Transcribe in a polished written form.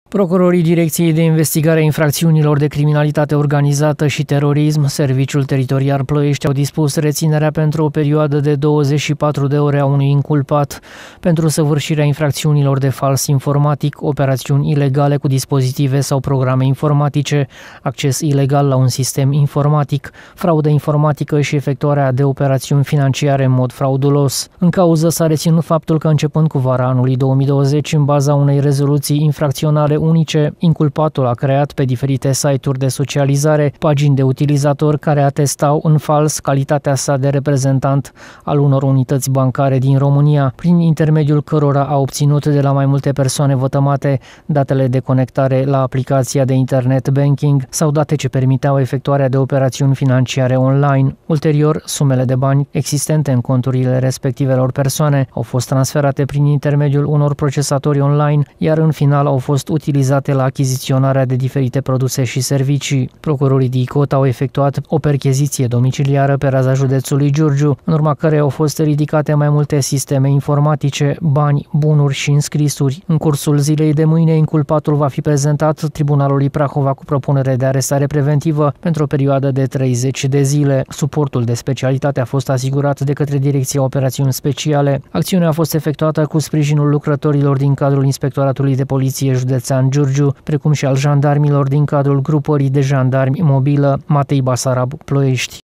Procurorii Direcției de Investigare a Infracțiunilor de Criminalitate Organizată și Terorism, Serviciul Teritorial Ploiești, au dispus reținerea pentru o perioadă de 24 de ore a unui inculpat pentru săvârșirea infracțiunilor de fals informatic, operațiuni ilegale cu dispozitive sau programe informatice, acces ilegal la un sistem informatic, fraudă informatică și efectuarea de operațiuni financiare în mod fraudulos. În cauză s-a reținut faptul că începând cu vara anului 2020, în baza unei rezoluții infracționale unice, inculpatul a creat pe diferite site-uri de socializare pagini de utilizator care atestau în fals calitatea sa de reprezentant al unor unități bancare din România, prin intermediul cărora a obținut de la mai multe persoane vătămate datele de conectare la aplicația de internet banking sau date ce permiteau efectuarea de operațiuni financiare online. Ulterior, sumele de bani existente în conturile respectivelor persoane au fost transferate prin intermediul unor procesatori online, iar în final au fost utilizate la achiziționarea de diferite produse și servicii. Procurorii DICOT au efectuat o percheziție domiciliară pe raza județului Giurgiu, în urma cărei au fost ridicate mai multe sisteme informatice, bani, bunuri și înscrisuri. În cursul zilei de mâine, inculpatul va fi prezentat Tribunalului Prahova cu propunere de arestare preventivă pentru o perioadă de 30 de zile. Suportul de specialitate a fost asigurat de către Direcția Operațiuni Speciale. Acțiunea a fost efectuată cu sprijinul lucrătorilor din cadrul Inspectoratului de Poliție Județean Giurgiu, precum și al jandarmilor din cadrul grupării de jandarmi mobilă Matei Basarab Ploiești.